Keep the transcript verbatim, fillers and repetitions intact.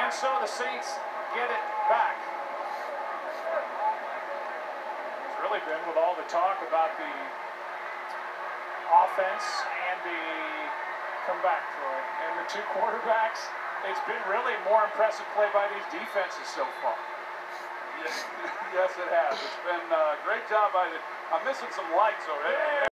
And so the Saints get it back. It's really been with all the talk about the offense and the comeback, Troy, and the two quarterbacks. It's been really more impressive play by these defenses so far. Yes, yes, it has. It's been a great job by the. I'm missing some lights over there.